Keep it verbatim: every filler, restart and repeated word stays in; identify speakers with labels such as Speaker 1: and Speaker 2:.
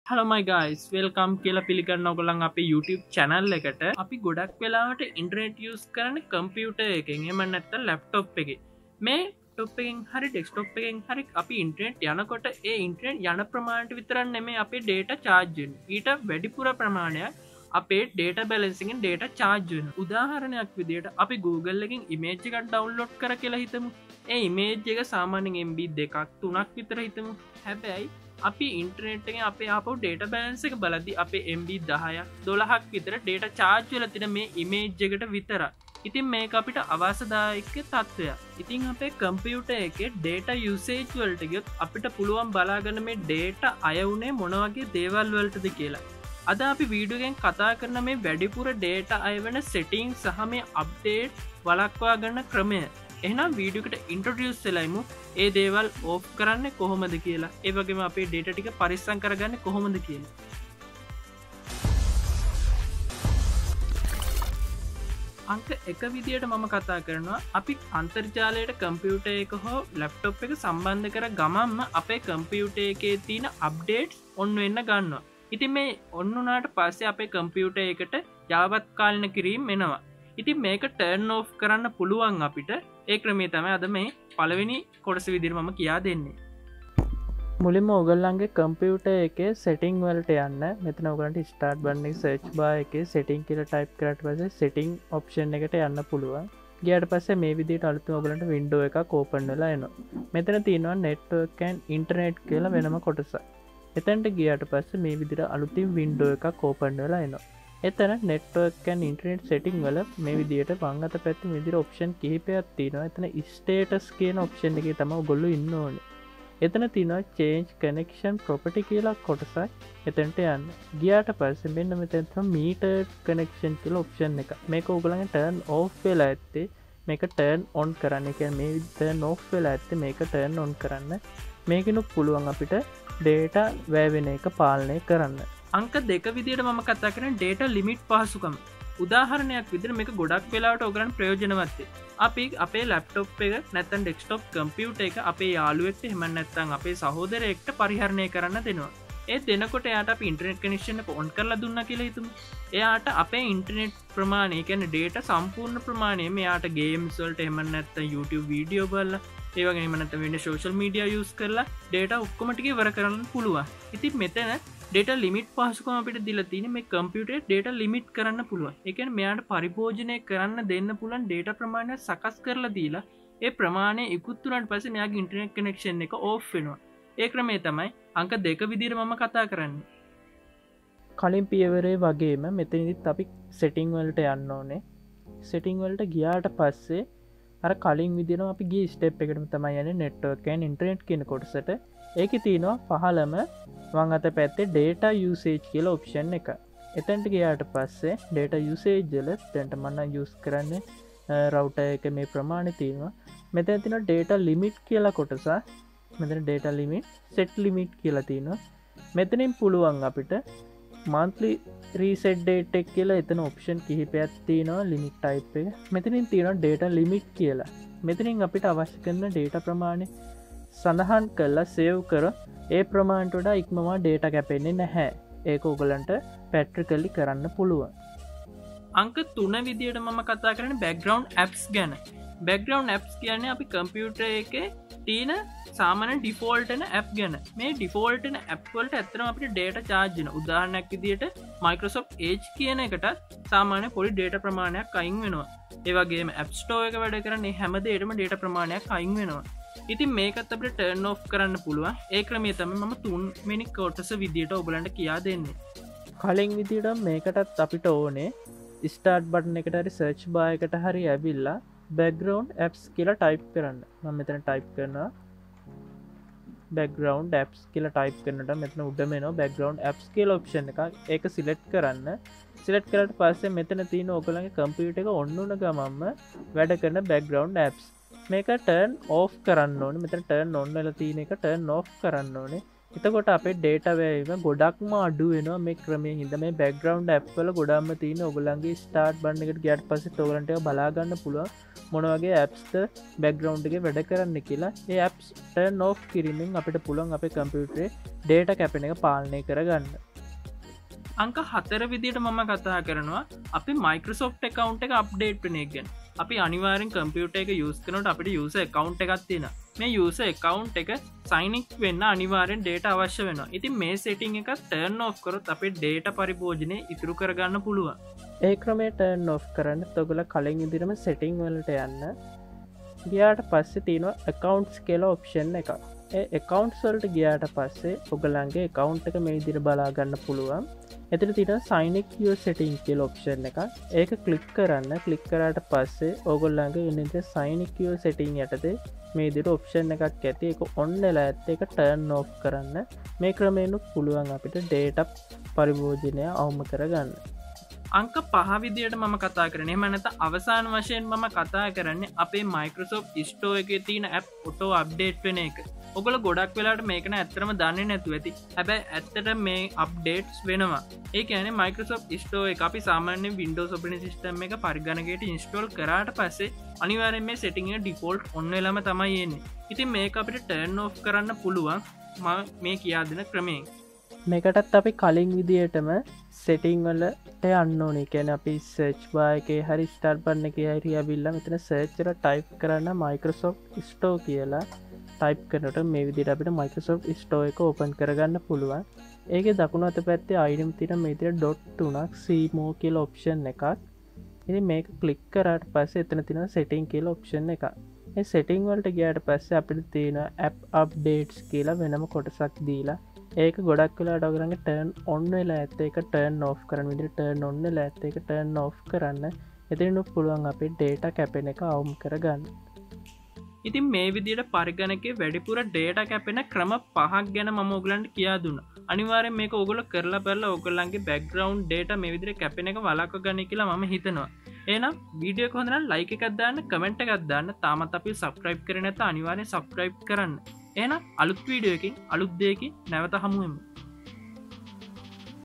Speaker 1: Hello my guys, welcome කියලා පිළිගන්න ඔයගොල්ලන් අපේ YouTube channel එකට. අපි ගොඩක් වෙලාවට internet use කරන්නේ computer එකෙන් එහෙම නැත්නම් laptop එකේ. මේ laptop එකෙන් හරි desktop එකෙන් හරි අපි internet යනකොට ඒ internet යන ප්‍රමාණයට විතරක් නෙමෙයි අපේ data charge වෙන්නේ. ඊට වැඩිපුර ප්‍රමාණයක් අපේ data balancing එකෙන් data charge වෙනවා. උදාහරණයක් විදිහට අපි Google එකෙන් image එකක් download කර කියලා හිතමු. ඒ image එක සාමාන්‍යයෙන් M B දෙකක් තුනක් විතර හිතමු. හැබැයි අපි ඉන්ටර්නෙට් එකෙන් අපේ ආපහු data balance එක බලද්දි අපේ M B දහයක් දොළහක් විතර data charge වෙලා තියෙන මේ image එකට විතරයි. ඉතින් මේක අපිට අවශ්‍යදායක තත්ත්වයක්. ඉතින් අපේ computer එකේ data usage වලට ගියොත් අපිට පුළුවන් බලාගන්න මේ data අය වුණේ මොන වගේ දේවල් වලටද කියලා. අද අපි වීඩියෝ එකෙන් කතා කරන මේ වැඩිපුර data අය වෙන setting සහ මේ update වළක්වා ගන්න ක්‍රමය. එහෙනම් වීඩියෝ එකට introduce වෙලයිමු. ඒ දේවල් ඕෆ් කරන්නේ කොහොමද කියලා. ඒ වගේම අපේ data ටික පරිස්සම් කරගන්නේ කොහොමද කියලා. අංක එක විදියට මම කතා කරනවා අපි අන්තර්ජාලයට කම්පියුටර් එක හෝ ලැප්ටොප් එක සම්බන්ධ කර ගමන්ම අපේ කම්පියුටර් එකේ තියෙන අප්ඩේට්ස් ඔන්න වෙන්න ගන්නවා. ඉතින් මේ ඔන්න උනාට පස්සේ අපේ කම්පියුටර් එකට යාවත් කාලින කිරීම එනවා. ඉතින් මේක ටර්න් ඕෆ් කරන්න පුළුවන් අපිට. ඒ ක්‍රමය තමයි අද මේ පළවෙනි කොටස විදිහට මම කියා දෙන්නේ. මුලින්ම ඔයගොල්ලන්ගේ කම්පියුටර් එකේ setting වලට යන්න. මෙතන ඔයගොල්ලන්ට start button එකේ search bar එකේ setting කියලා type කරාට පස්සේ setting option එකට යන්න පුළුවන්. ගියාට පස්සේ මේ විදිහට අලුතෙන් ඔයගොල්ලන්ට window එකක් open වෙලා එනවා. මෙතන තියෙනවා network and internet කියලා වෙනම කොටසක්. එතනට ගියාට පස්සේ මේ විදිහට අලුතින් window එකක් open වෙලා එනවා. එතන network and internet setting වල මේ විදිහට වම් අත පැත්තේ මේ විදිහට option කිහිපයක් තියෙනවා. එතන status කියන option එකේ තමයි ඔයගොල්ලෝ ඉන්න ඕනේ. එතන තියෙනවා change connection property කියලා කොටසක්. එතනට යන්න. ගියාට පස්සේ මෙන්න මෙතන තමයි meter connection කියලා option එක. මේක ඔයගොල්ලන්ගේ turn off වෙලා ඇත්තේ මේක turn on කරන්න. ඒ කියන්නේ මේ turn off වෙලා ඇත්තේ මේක turn on කරන්න. මේකිනුත් පුළුවන් අපිට data වැය වෙන එක පාලනය කරන්න. අංක දෙක විදියට මම කතා කරන data limit පහසුකම්. උදාහරණයක් විදිහට මේක ගොඩක් වෙලාවට ඔයගලන්ට ප්‍රයෝජනවත් වෙයි. අපි අපේ laptop එක නැත්නම් desktop computer එක අපේ යාළුවෙක්ට එහෙම නැත්නම් අපේ සහෝදරයෙක්ට පරිහරණය කරන්න දෙනවා. ඒ දෙනකොට එයාට අපි internet connection එක on කරලා දුන්නා කියලා හිතමු. එයාට අපේ internet ප්‍රමාණය, ඒ කියන්නේ data සම්පූර්ණ ප්‍රමාණය මෙයාට games වලට එහෙම නැත්නම් YouTube video බලලා ඒ වගේම එහෙම නැත්නම් වෙන social media use කරලා data ඔක්කොම ටික ඉවර කරන්න පුළුවන්. ඉතින් මෙතන data limit පහසුකම අපිට දීලා තියෙන්නේ මේ computer data limit කරන්න පුළුවන්. ඒ කියන්නේ මෙයාට පරිභෝජනය කරන්න දෙන්න පුළුවන් data ප්‍රමාණය සකස් කරලා දීලා ඒ ප්‍රමාණය ඉක්ුත් වුණාට පස්සේ මෙයාගේ internet connection එක off වෙනවා. ඒ ක්‍රමය තමයි අංක දෙක විදිහට මම කතා කරන්නේ. කලින් පියවරේ වගේම මෙතනදිත් අපි setting වලට යන්න ඕනේ. setting වලට ගියාට පස්සේ අර කලින් විදිහටම අපි ගිය step එකටම තමයි යන්නේ network and internet කියන කොටසට. ඒකේ තියෙනවා පහළම වම් අත පැත්තේ data usage කියලා option එක. එතනට ගියාට පස්සේ data usage වල දැන් මම use කරන්නේ router එක මේ ප්‍රමාණය තියෙනවා. මෙතන තියෙනවා data limit කියලා කොටස. මෙතන data limit set limit කියලා තියෙනවා. මෙතනින් පුළුවන් අපිට monthly reset date එක කියලා එතන option කිහිපයක් තියෙනවා limit type එක. මෙතනින් තියෙනවා data limit කියලා. මෙතනින් අපිට අවශ්‍ය කරන data ප්‍රමාණය සඳහන් කරලා save කර ඒ ප්‍රමාණයට වඩා ඉක්මවා data කැපෙන්නේ නැහැ. ඒක ඔයගලන්ට පැට්‍රිකලි කරන්න පුළුවන්. අංක තුන විදියට මම කතා කරන්නේ background apps ගැන. background apps කියන්නේ අපි computer එකේ තියෙන සාමාන්‍ය default වෙන app ගැන. මේ default වෙන app වලට ඇත්තටම අපිට data charge වෙනවා. උදාහරණයක් විදියට Microsoft Edge කියන එකට සාමාන්‍ය පොඩි data ප්‍රමාණයක් අයින් වෙනවා. ඒ වගේම App Store එක වැඩ කරන්නේ හැම දෙයකටම data ප්‍රමාණයක් අයින් වෙනවා. ඉතින් මේකත් අපිට turn off කරන්න පුළුවන්. ඒ ක්‍රමය තමයි මම තුන්වෙනි කොටස විදියට ඔයගලන්ට කියා දෙන්නේ. කලින් විදියට මේකටත් අපිට ඕනේ start button එකට හරි search bar එකට හරි ඇවිල්ලා background apps කියලා type කරන්න. මම මෙතන type කරනවා background apps කියලා type කරනකොට මෙතන උඩම එනවා background apps කියලා option එකක්. ඒක select කරන්න. select කරාට පස්සේ මෙතන තියෙන ඔයගලගේ computer එක on වුණ ගමන්ම වැඩ කරන background apps මේක turn off කරන්න ඕනේ. මෙතන turn on වෙලා තියෙන එක turn off කරන්න ඕනේ. එතකොට අපේ ඩේට වේව ගොඩක්ම අඩු වෙනවා මේ ක්‍රමය හිද මේ බැක්ග්‍රවන්් ඇ්වල ගොඩක්ම තියන ඔගලන්ගේ ස්ටාර්ට් බන්නකට ගැට පස තෝරට බලාගන්න පුළුව මොනවගේ ඇප්ස්ත බැක්ග්‍රවන්්ගේ වැඩ කරන්න කියලා ඒ ඇප්ට නෝ් කිරීමෙන් අපිට පුළන් අප කම්පියුටේ ඩේට කැපෙන එක පාලනය කරගන්න අංක හතර විදිට මම කතා කරනවා අපි මයිකෝසොෆ් එකකවන්් එක අප්ඩේට් වනගෙන් අපි අනිවාරෙන් කම්පියුට එක යස් කනට අපිට යුස එකකවන්් එකක් තියෙන මේ යුස එකකවන්් එක සයිනික් වෙන්න අනිවාරෙන් ඩේට අවශ්‍ය වෙන ඉතින් මේ සෙටිං එක ටර්න් ඔෆ් කරොත් අපේ ඩේට පරිභෝජනය ඉතුරු කරගන්න පුළුවන් ඒ ක්‍රමේ ටර්න් ඔෆ් කරන්න තොගල කලින් ඉදිරම සෙටිං වලට යන්න ගියාට පස්සේ තියෙනවා එකකවන්්ස් කියලා ඔප්ෂන් එක ඒ එකකවන්් වලට ගියාට පස්සේ ඔගලන්ගේ එකකවන්් එක මේ ඉදිරි බලාගන්න පුළුවන් එතර තින සයිනික් ෝ සෙටිං කියල ඔප්ෂන් එක ඒක කලික් කරන්න කලික් කරට පස්සේ ඕගොල්ලන්ගේ ඉනිද සයිනිකෝ සෙටිං යටතේ මේ දිට ඔප්ෂන් එකක් ඇති එක ඔන්නලා ඇත්ත එක ටර්න් නෝ් කරන්න මේ ක්‍රමේනුත් පුළුවන් අපිට ඩේටප් පරිභෝජනය අවම කරගන්න අංක පහවිදියට මම කතා කරනේ මනත අවසාන වශයෙන් මම කතා කරන්නේ අපේ මයිකෝසොෆ් ස්ටෝ එක තියෙන ඇප් ඔටෝ අප්ඩේට් වෙන එක ඔගල ගොඩක් වෙලාට මේකන ඇත්තරම දන්නේ නැතු ඇති හැබැයි ඇත්තට මේ අප්ඩේට්ස් වෙනවා ඒ ඇන මයිකෝසොෆ් ස්ටෝ එක අපි සාමාන්‍ය වින්ඩෝ ඔපන සිස්ටම් එක පරිගණකට ඉන්ස්ටෝල් කරට පස්සේ අනිවාරෙන් මේ සෙටිං ඩිෆෝල්ට් ඔන්න ලම තමයි එන්නේ ඉතින් මේ අපිට ටර්න් ඔෆ් කරන්න පුළුවන් මේ කියා දෙන ක්‍රමේ මේකටත් අපි කලින් විදියටම සෙටිං වලට යන්න ඕනේ කැන අපි සර්ච් බායකේ හරි ස්ටාර් බන්න එක හරි අවිල්ල මෙතන සර්ච්චර ටයිප් කරන්න මයිකෝසොෆ් ස්ටෝ කියලා ටයිප් කරනට මේ විදිට අපිට මයිකෝසොෆ් ස්ටෝ එක ඕපන් කරගන්න පුළුවන් ඒක දකුණු අත පැත්තේ අයිඩම් තින මේතිර ඩොට් තුනක් සීමෝ කියල ඔප්ෂන් එකක් ඉති මේක කලික් කරට පස්ස එතන තින සෙටිං කියල ඔප්ෂන් එක ඒ සෙටිං වලට ගයාට පස්ස අපිට තියෙන ඇප් අප්ඩේට්ස් කියලා වෙනම කොටසක් දීලා ඒක ගොඩක් වෙලා ඩොගරන්ගේ ටර්න් ඔන්න වෙලා ඇත්ත එක ටර්න් ඔෆ් කරන විදි ටර්න් ඔන්න ඇත්ත එක ටර්න් ඔෆ් කරන්න එතිනු පුළුවන් අපේ ඩේට කැපෙන එක අවුම් කරගන්න ඉතින් මේ විදිට පරිගණක වැඩිපුර ඩේට කැපෙන ක්‍රම පහක් ගැන ම ඔගලන්ට කියා දුන්න අනිවාරෙන් මේක ඔගොල කරලා පෙරල ඔගොල්ලන්ගේ බැක්ග්‍රවන්් ඩේට මේ විදිර කැපෙන එක වලාක ගන්න කියලා ම හිතනවා ඒනම් වීඩියෝ කොඳන ලයික එකක්දාන්න කමෙන්ට් එකක්දාන්න තාමත් අපි සබස්ක්‍රයිබ් කරනත අනිවාරය සබස්ක්‍රයිබ් කරන්න එන අලුත් වීඩියෝකින් අලුත් දෙයකින් නැවත හමුවම